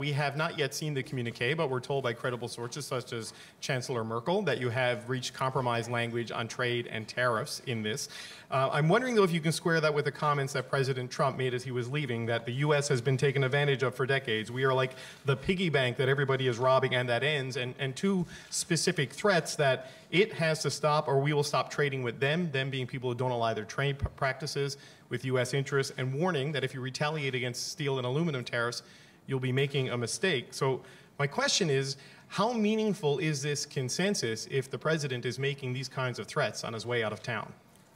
We have not yet seen the communique, but we're told by credible sources such as Chancellor Merkel that you have reached compromise language on trade and tariffs in this. I'm wondering, though, if you can square that with the comments that President Trump made as he was leaving, that the U.S. has been taken advantage of for decades. We are like the piggy bank that everybody is robbing and that ends, and two specific threats that it has to stop or we will stop trading with them being people who don't ally their trade practices with U.S. interests, and warning that if you retaliate against steel and aluminum tariffs, you'll be making a mistake. So my question is, how meaningful is this consensus if the president is making these kinds of threats on his way out of town?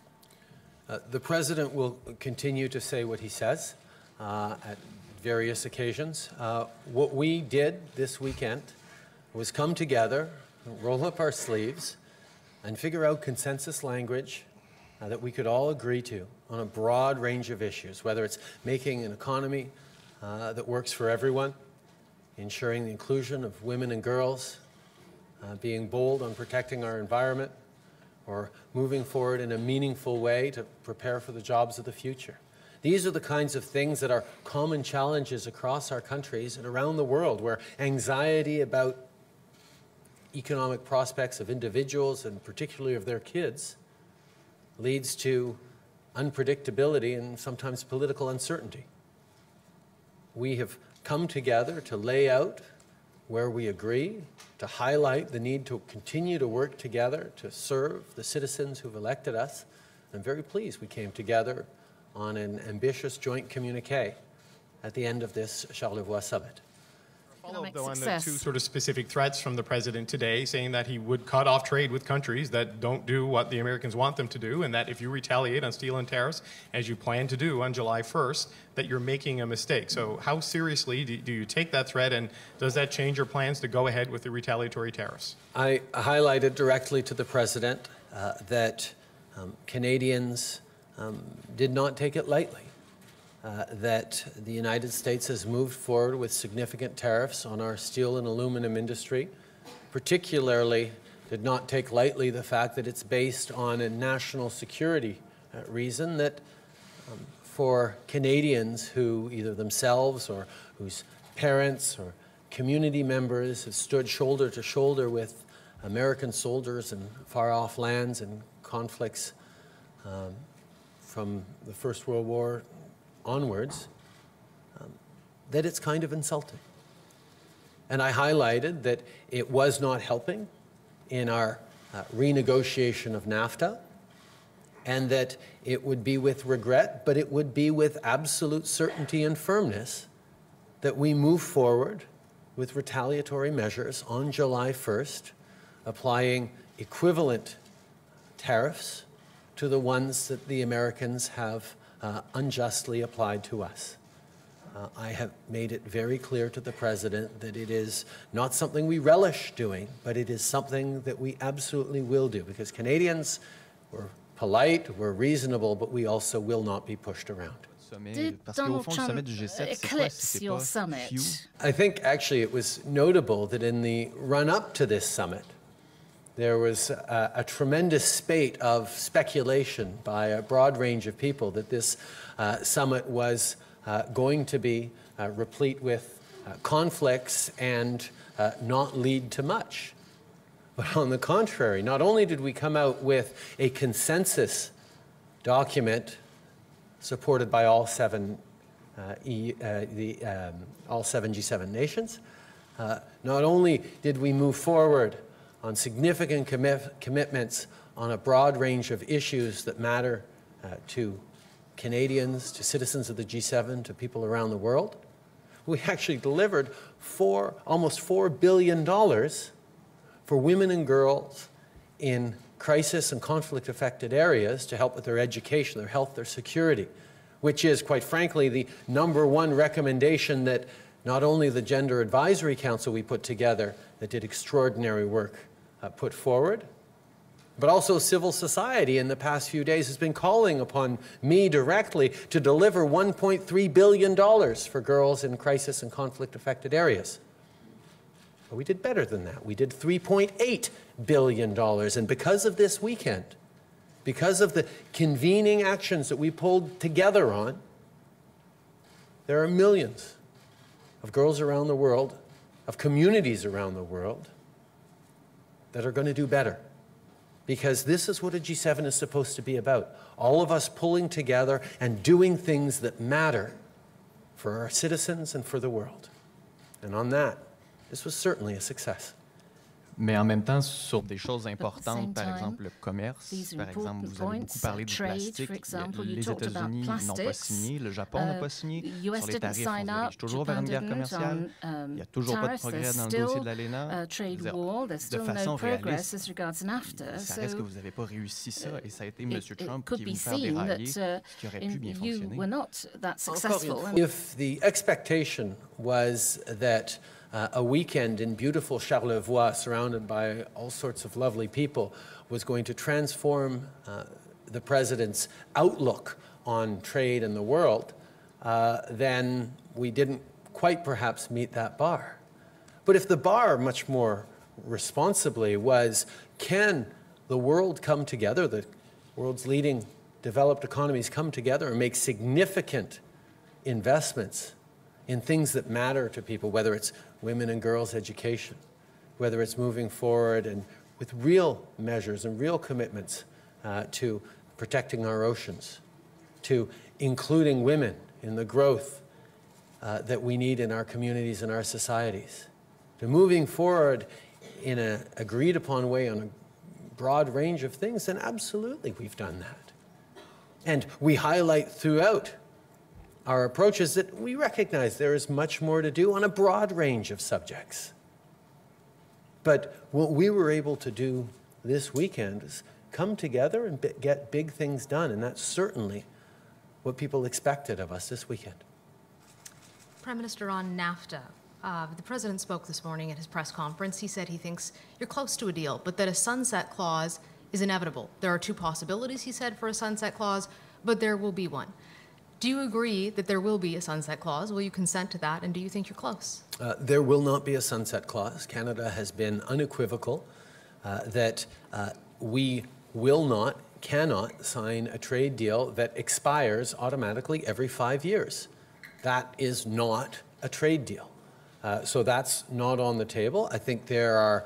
The president will continue to say what he says at various occasions. What we did this weekend was come together, roll up our sleeves, and figure out consensus language that we could all agree to on a broad range of issues, whether it's making an economy that works for everyone, ensuring the inclusion of women and girls, being bold on protecting our environment, or moving forward in a meaningful way to prepare for the jobs of the future. These are the kinds of things that are common challenges across our countries and around the world, where anxiety about economic prospects of individuals and particularly of their kids leads to unpredictability and sometimes political uncertainty. We have come together to lay out where we agree, to highlight the need to continue to work together to serve the citizens who've elected us. I'm very pleased we came together on an ambitious joint communique at the end of this Charlevoix summit. Follow-up, though, on the two sort of specific threats from the president today, saying that he would cut off trade with countries that don't do what the Americans want them to do, and that if you retaliate on steel and tariffs, as you plan to do on July 1st, that you're making a mistake. So how seriously do you take that threat, and does that change your plans to go ahead with the retaliatory tariffs? I highlighted directly to the president that Canadians did not take it lightly. That the United States has moved forward with significant tariffs on our steel and aluminum industry, particularly did not take lightly the fact that it's based on a national security reason, that for Canadians who either themselves or whose parents or community members have stood shoulder to shoulder with American soldiers in far-off lands and conflicts from the First World War onwards, that it's kind of insulting. And I highlighted that it was not helping in our renegotiation of NAFTA, and that it would be with regret, but it would be with absolute certainty and firmness that we move forward with retaliatory measures on July 1st, applying equivalent tariffs to the ones that the Americans have unjustly applied to us. I have made it very clear to the president that it is not something we relish doing, but it is something that we absolutely will do, because Canadians were polite, we're reasonable, but we also will not be pushed around. Did Donald Trump eclipse your summit? I think actually it was notable that in the run-up to this summit, there was a tremendous spate of speculation by a broad range of people that this summit was going to be replete with conflicts and not lead to much. But on the contrary, not only did we come out with a consensus document supported by all seven G7 nations, not only did we move forward on significant commitments on a broad range of issues that matter to Canadians, to citizens of the G7, to people around the world, we actually delivered almost $4 billion for women and girls in crisis and conflict-affected areas to help with their education, their health, their security, which is, quite frankly, the #1 recommendation that not only the Gender Advisory Council we put together that did extraordinary work put forward, but also civil society in the past few days has been calling upon me directly to deliver $1.3 billion for girls in crisis and conflict-affected areas. But we did better than that. We did $3.8 billion. And because of this weekend, because of the convening actions that we pulled together on, there are millions of girls around the world, of communities around the world that are going to do better. Because this is what a G7 is supposed to be about. All of us pulling together and doing things that matter for our citizens and for the world. And on that, this was certainly a success. Mais en même temps, sur des choses importantes, par exemple le commerce, par exemple, vous avez beaucoup parlé du plastique. Les États-Unis n'ont pas signé, le Japon n'a pas signé. Sur les tarifs, on se dirige toujours vers une guerre commerciale. Il n'y a toujours pas de progrès dans le dossier de l'ALENA. De façon réaliste, ça reste que vous n'avez pas réussi ça, et ça a été M. Trump qui vous fait dérailler, ce qui aurait pu bien fonctionner. If the expectation was that a weekend in beautiful Charlevoix, surrounded by all sorts of lovely people, was going to transform the president's outlook on trade in the world, then we didn't quite perhaps meet that bar. But if the bar, much more responsibly, was can the world come together, the world's leading developed economies come together and make significant investments in things that matter to people, whether it's women and girls' education, whether it's moving forward and with real measures and real commitments to protecting our oceans, to including women in the growth that we need in our communities and our societies, to moving forward in an agreed-upon way on a broad range of things, then absolutely we've done that. And we highlight throughout our approach is that we recognize there is much more to do on a broad range of subjects. But what we were able to do this weekend is come together and get big things done, and that's certainly what people expected of us this weekend. Prime Minister, on NAFTA, the President spoke this morning at his press conference. He said he thinks you're close to a deal, but that a sunset clause is inevitable. There are two possibilities, he said, for a sunset clause, but there will be one. Do you agree that there will be a sunset clause? Will you consent to that? And do you think you're close? There will not be a sunset clause. Canada has been unequivocal that we will not, cannot sign a trade deal that expires automatically every 5 years. That is not a trade deal. So that's not on the table. I think there are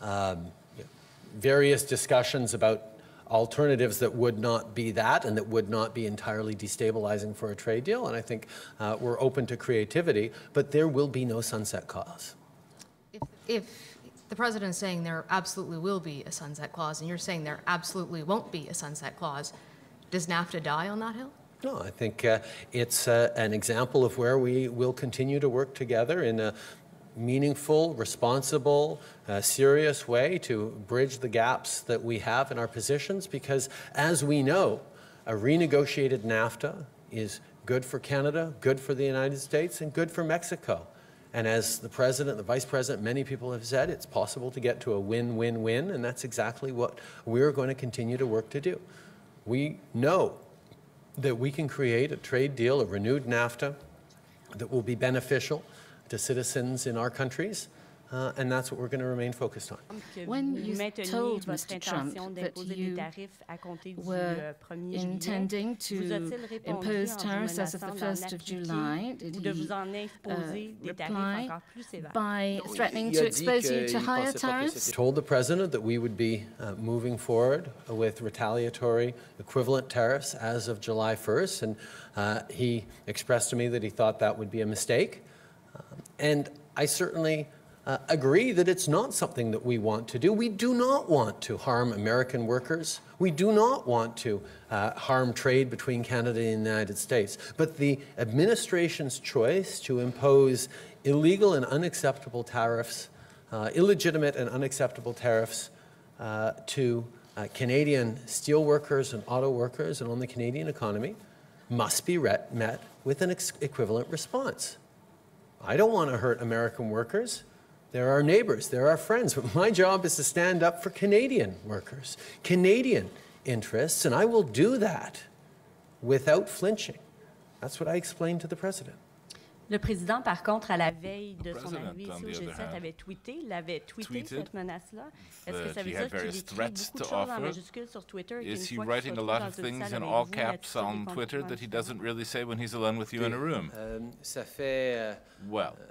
various discussions about alternatives that would not be that and that would not be entirely destabilizing for a trade deal. And I think we're open to creativity, but there will be no sunset clause. If the President is saying there absolutely will be a sunset clause and you're saying there absolutely won't be a sunset clause, does NAFTA die on that hill? No, I think it's an example of where we will continue to work together in a meaningful, responsible, serious way to bridge the gaps that we have in our positions, because as we know, a renegotiated NAFTA is good for Canada, good for the United States, and good for Mexico. And as the President, the Vice President, many people have said, it's possible to get to a win-win-win, and that's exactly what we're going to continue to work to do. We know that we can create a trade deal, a renewed NAFTA, that will be beneficial to citizens in our countries, and that's what we're going to remain focused on. When you told Mr. Trump that you were intending to impose tariffs as of the 1st of July, did he reply by threatening to expose you to higher tariffs? I told the President that we would be moving forward with retaliatory equivalent tariffs as of July 1st, and he expressed to me that he thought that would be a mistake. And I certainly agree that it's not something that we want to do. We do not want to harm American workers. We do not want to harm trade between Canada and the United States. But the administration's choice to impose illegal and unacceptable tariffs, illegitimate and unacceptable tariffs to Canadian steelworkers and auto workers and on the Canadian economy must be met with an equivalent response. I don't want to hurt American workers. They're our neighbors, they're our friends. But my job is to stand up for Canadian workers, Canadian interests, and I will do that without flinching. That's what I explained to the President. Le président, par contre, à la veille de son arrivée ici au G7, avait tweeté cette menace-là. Est-ce que ça veut dire qu'il écrit beaucoup de choses en majuscules sur Twitter? Is he writing a lot of things in all caps on Twitter that he doesn't really say when he's alone with you in a room? Ça fait well,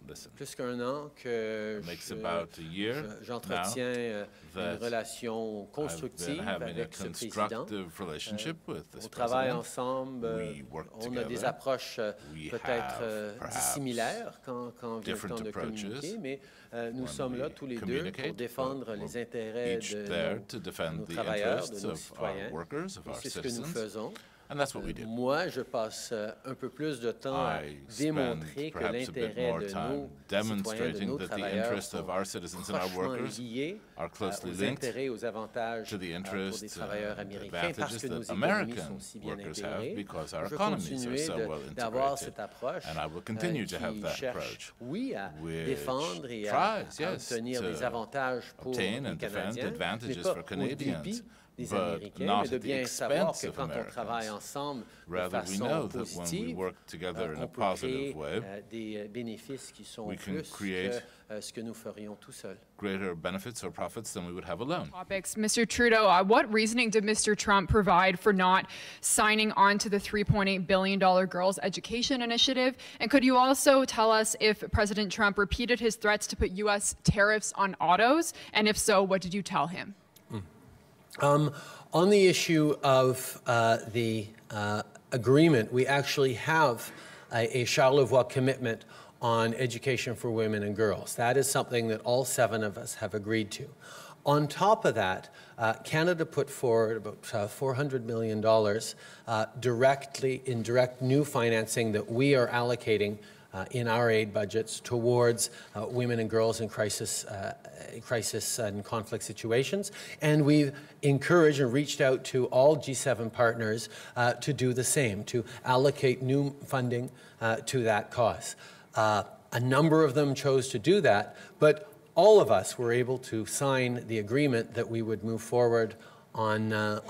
listen. Plus qu'un an que Makes about a year j'entretiens une relation constructive avec ce président. On travaille ensemble, on a des approches peut-être similaires quand vient le temps de communiquer, mais nous sommes là tous les deux pour défendre les intérêts de nos travailleurs, de nos citoyens. C'est ce que nous faisons. And that's what we do. Moi, je passe un peu plus de temps à démontrer que l'intérêt de nos citoyens, de nos travailleurs sont prochement liés aux intérêts et aux avantages pour des travailleurs américains parce que nos économies sont si bien intégrées. Je vais continuer d'avoir cette approche qui cherche, oui, à défendre et à obtenir des avantages pour les Canadiens, mais pas au débit des Américains, mais de bien savoir que quand on travaille ensemble de façon positive, on peut créer des bénéfices qui sont plus que ce que nous ferions tout seuls. Greater benefits or profits than we would have alone. Topics. Mr. Trudeau, what reasoning did Mr. Trump provide for not signing on to the $3.8 billion Girls Education Initiative? And could you also tell us if President Trump repeated his threats to put U.S. tariffs on autos? And if so, what did you tell him? On the issue of the agreement, we actually have a Charlevoix commitment on education for women and girls. That is something that all 7 of us have agreed to. On top of that, Canada put forward about $400 million in direct new financing that we are allocating in our aid budgets towards women and girls in crisis and conflict situations. And we've encouraged and reached out to all G7 partners to do the same, to allocate new funding to that cause. A number of them chose to do that, but all of us were able to sign the agreement that we would move forward on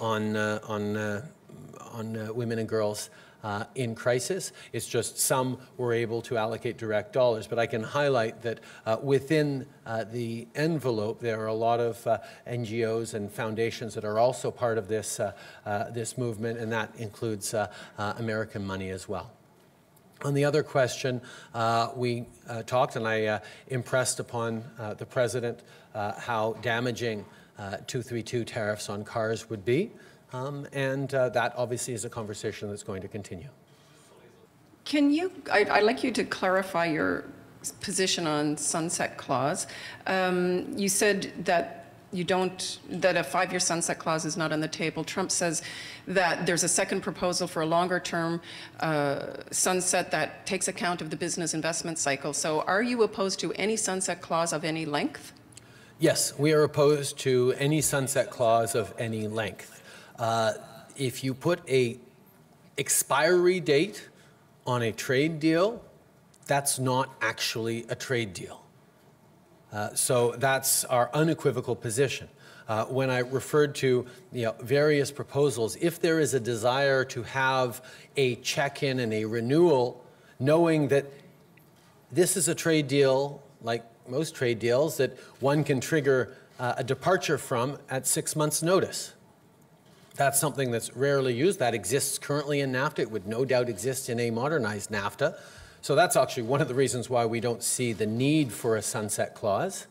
women and girls in crisis. It's just some were able to allocate direct dollars. But I can highlight that within the envelope, there are a lot of NGOs and foundations that are also part of this, this movement, and that includes American money as well. On the other question, we talked, and I impressed upon the President how damaging 232 tariffs on cars would be. And that obviously is a conversation that's going to continue. Can you, I'd like you to clarify your position on sunset clause. You said that that a 5-year sunset clause is not on the table. Trump says that there's a second proposal for a longer term sunset that takes account of the business investment cycle. So are you opposed to any sunset clause of any length? Yes, we are opposed to any sunset clause of any length. If you put a expiry date on a trade deal, that's not actually a trade deal. So that's our unequivocal position. When I referred to various proposals, if there is a desire to have a check-in and a renewal, knowing that this is a trade deal, like most trade deals, that one can trigger a departure from at 6 months' notice. That's something that's rarely used. That exists currently in NAFTA. It would no doubt exist in a modernized NAFTA. So that's actually one of the reasons why we don't see the need for a sunset clause.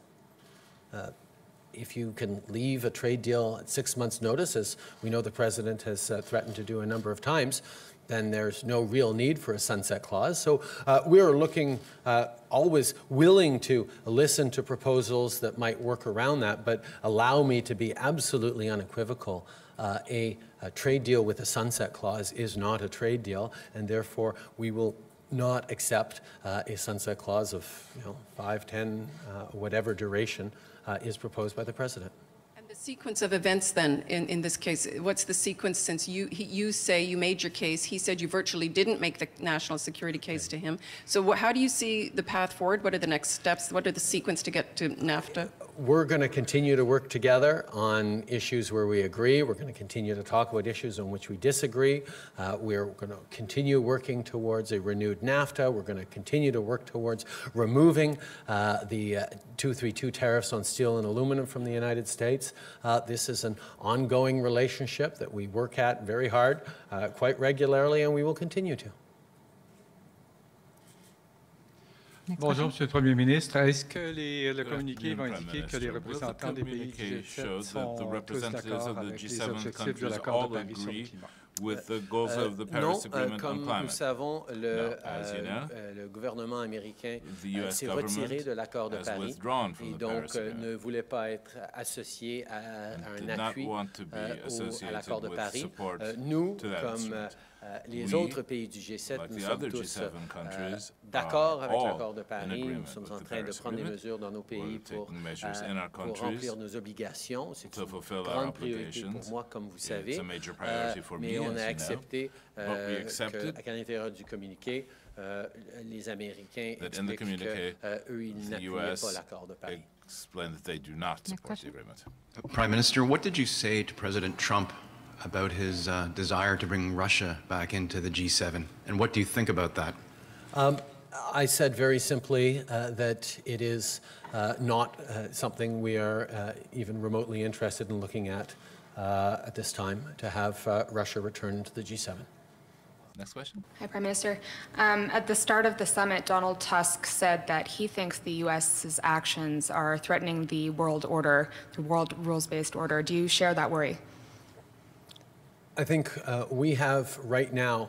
If you can leave a trade deal at 6 months' notice, as we know the President has threatened to do a number of times, then there's no real need for a sunset clause. So we're looking, always willing to listen to proposals that might work around that, but allow me to be absolutely unequivocal. A trade deal with a sunset clause is not a trade deal, and therefore we will not accept a sunset clause of 5, 10, whatever duration is proposed by the President. And the sequence of events then, in this case, what's the sequence since you say you made your case, he said you virtually didn't make the national security case to him. So how do you see the path forward? What are the next steps? What are the sequence to get to NAFTA? We're going to continue to work together on issues where we agree. We're going to continue to talk about issues on which we disagree. We're going to continue working towards a renewed NAFTA. We're going to continue to work towards removing the 232 tariffs on steel and aluminum from the United States. This is an ongoing relationship that we work at very hard, quite regularly, and we will continue to. Bonjour, Monsieur le Premier ministre. Est-ce que le communiqué va indiquer que les représentants des pays du G7 sont tous d'accord avec les objectifs de l'accord de Paris sur le climat? With the goals of the Paris Agreement on comme climate? nous savons, As you know, le gouvernement américain US s'est retiré de government l'accord de has Paris withdrawn from et the donc Paris Agreement ne voulait pas être associé à did un not appui want to be à associated l'accord de with Paris. support Nous, to that comme instrument. les We, autres pays du G7, like nous the sommes other tous G7 countries, d'accord are avec all l'accord de in Paris. agreement Nous sommes with en the train de Paris prendre des Agreement. mesures dans nos pays We're taking measures in our pour countries remplir nos obligations. C'est to une fulfill our grande priorité obligations. pour moi, comme vous It's savez. a major priority for Mais me, on as a you accepté know. But we accepted qu'à l'intérieur du communiqué, les Américains that in the expliquent communiqué, qu'eux, ils the n'appuyaient US pas l'accord de Paris. explained that they do not support the agreement. Prime Minister, what did you say to President Trump about his desire to bring Russia back into the G7? And what do you think about that? I said very simply that it is not something we are even remotely interested in looking at this time, to have Russia return to the G7. Next question. Hi, Prime Minister. At the start of the summit, Donald Tusk said that he thinks the U.S.'s actions are threatening the world order, the world rules-based order. Do you share that worry? I think we have right now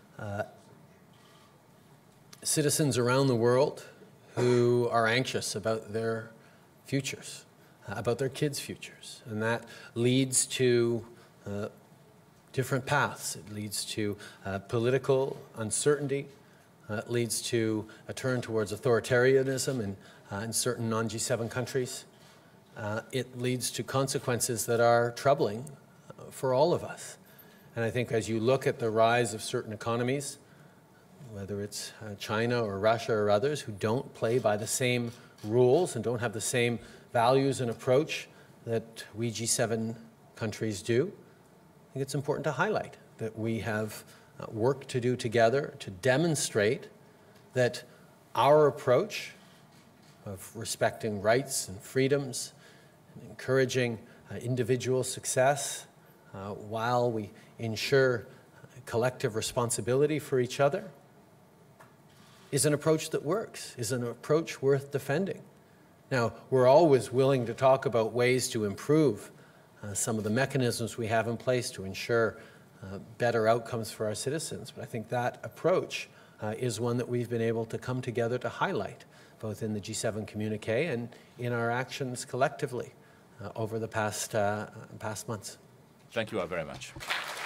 citizens around the world who are anxious about their futures, about their kids' futures, and that leads to different paths. It leads to political uncertainty. It leads to a turn towards authoritarianism in certain non-G7 countries. It leads to consequences that are troubling for all of us. And I think as you look at the rise of certain economies, whether it's China or Russia or others, who don't play by the same rules and don't have the same values and approach that we G7 countries do, I think it's important to highlight that we have work to do together to demonstrate that our approach of respecting rights and freedoms and encouraging individual success while we ensure collective responsibility for each other is an approach that works, is an approach worth defending. Now, we're always willing to talk about ways to improve some of the mechanisms we have in place to ensure better outcomes for our citizens. But I think that approach is one that we've been able to come together to highlight, both in the G7 communique and in our actions collectively over the past months. Thank you all very much.